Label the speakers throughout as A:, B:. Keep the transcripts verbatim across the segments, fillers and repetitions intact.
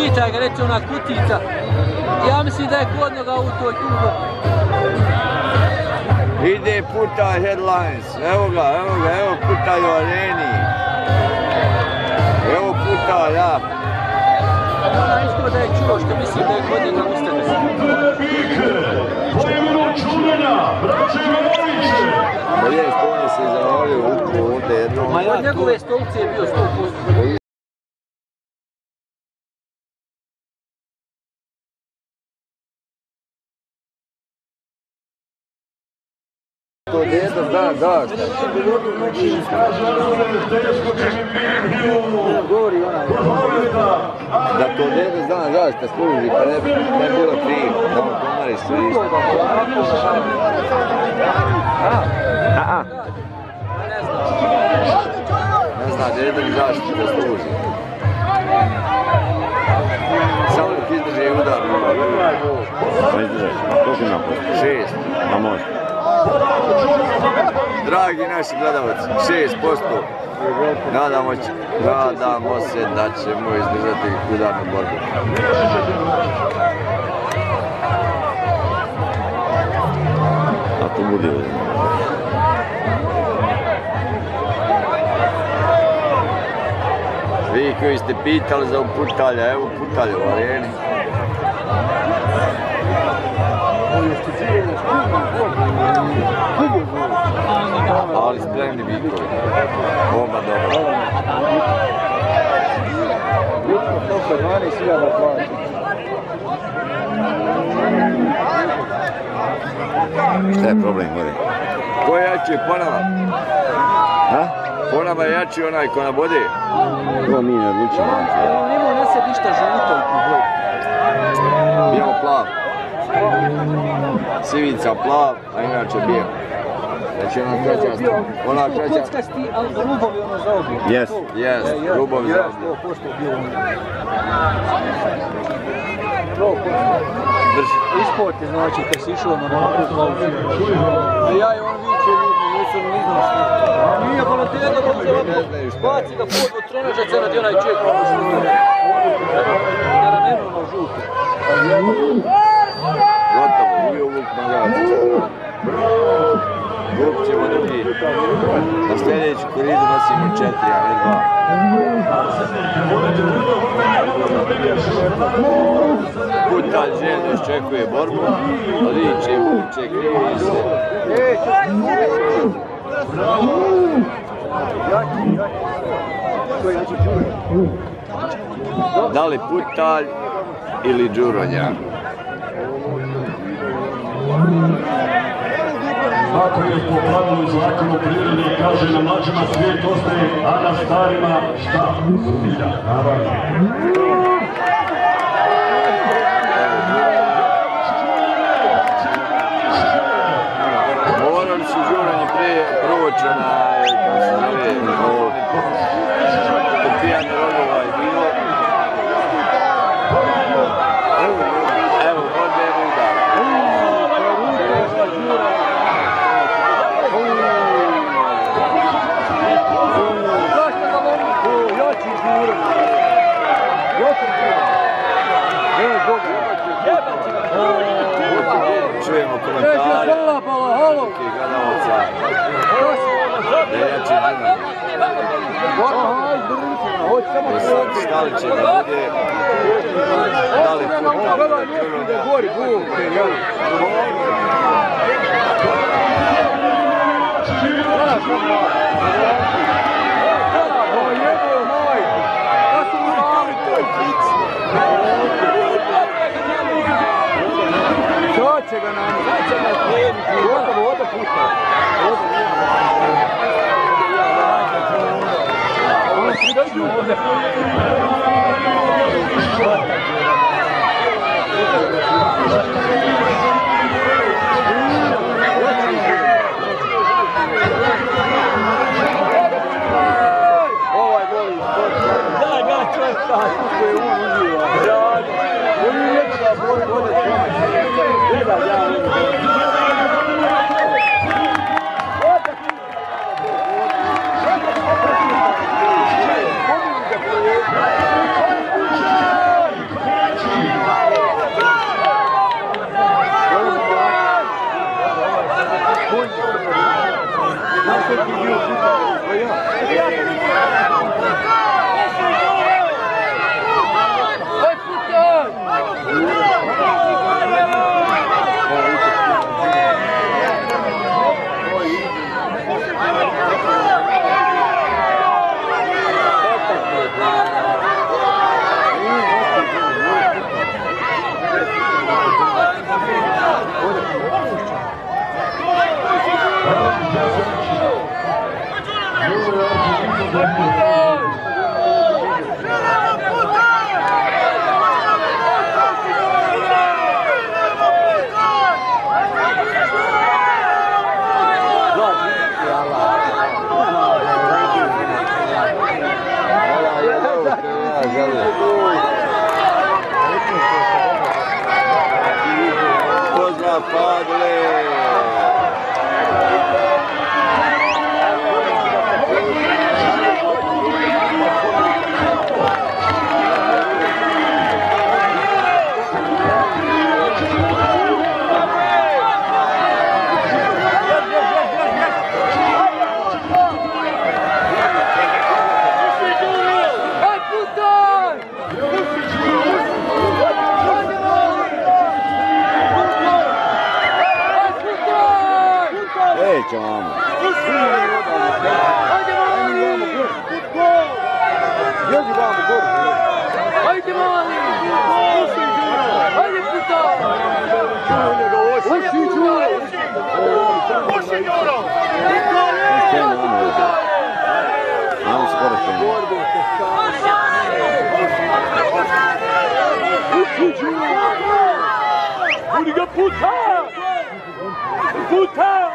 A: Pitaj ga, reći ona kutica. Ja mislim da je kodnoga u toj klubu.
B: Ide Putalj headlines, evo ga, evo ga, evo Putalj u areni. Evo Putalj, ja.
A: Ona isto da je čuo što mislim da je kodnoga ustane.
B: Pa je, što on se izravljaju upravo ovdje jednom.
A: Ma od njegove stolce je bio sto posto.
B: To djedo zna zašto. Da to djedo zna zašto služi, pa ne bi bilo krivo. Da on pomari sve isto. Ne zna djedo zašto da služi. Samo dok izdrži udar.
C: Pa izdržaj, koliko ima posto?
B: Šest.
C: Pa može.
B: Dragi naši gledalci, šest posto. Nadamo, nadamo se da ćemo izdržati udarnu borbu.
C: A to bude ovdje.
B: Vi koji ste pitali za Putalja, evo Putalja u areni. Ali spremni bikovi. Oba dobro.
C: Šta je problem ovdje?
B: Ko je jači po nama?
C: Ha?
B: Po nama je jači onaj ko nabode.
C: To mi ne odlučimo.
A: On imao na sebi ništa žuto u boju.
B: Bijemo plav. Sivica plav, a inače bijemo. Znači ona kraća sti, ona kraća...
A: Kockasti, ali rubovi ono zaobio.
C: Jes.
B: Jes, rubovi zaobio.
A: sto posto bio ono.
B: Drži.
A: Ispod je znači kad si išao na napu klauzu. A ja i on viće, nisu ni znam što. Nije pa na te jedno dobro baci ga pod od trenažaca radi onaj ček. Da nam nema ono žuto.
B: Gotovo, uvijek uvijek magac. Vuk ćemo drugi. Na sljedeću koridu nosimo četiri, a ne dva. Putalj željno iščekuje borbu. Veliće, vuče, krivi se. Da li Putalj ili Đuronja?
D: Ako je po pravilu i zakonu prirode, kaže na mlađima svijet ostaje, a na starima šta? Sumnja, naravno.
B: Morali su Đuronji prije proći onaj, kako se zove, popijanje rogova je bilo. Evo, ovdje je udar. Čujemo komentare i gledalaca da je jači Đuronja. Do sad stali će da bude da li Putalj ili Đuronja.
A: Sad će ga nam, sad će ga prijeviti, gotovo, oda puta. Ovo si dođu ovdje. Ovaj voli sport. Da, da, čovjek, kako je on uživa. Da, on je jedno da boli vode čovjek. Gleda, ja
B: Pozdrav Padle!
C: Neće vamo.
A: Bježi vamo, gore. Hajde mali! Hajde Putalj! Uši Đuro! Uši Đuro!
C: Stejno vamo. Vamo skoro stejno.
A: Uši Đuro! Budi ga Putalj! Putalj!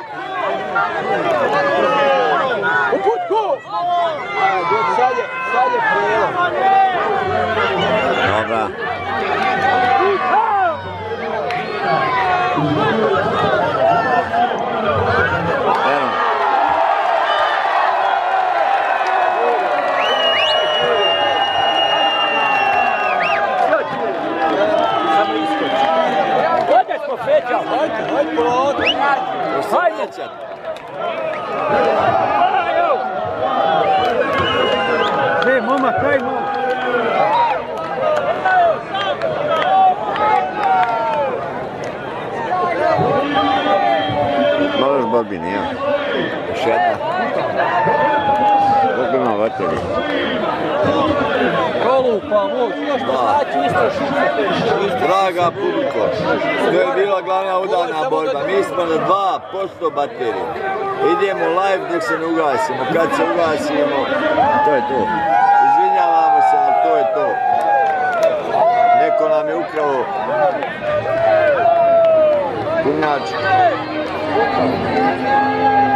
A: U putku! Sad je, sad je prijelo.
C: Dobra. Evo.
A: Hajde smo Feća! Hajde, hajde polako! Hajde! Ne, mama, kaj mama?
C: Malo još borbi nije. Još jedna. Koliko ima vateri?
A: Kolupa, moć, još to znači isto šuće.
B: Draga publiko, to je bila glavna udarna borba. Mi smo na dva posto baterije. Idemo live dok se ne ugasimo. Kad se ugasimo, to je to. Izvinjavamo se, ali to je to. Neko nam je ukrao punjač.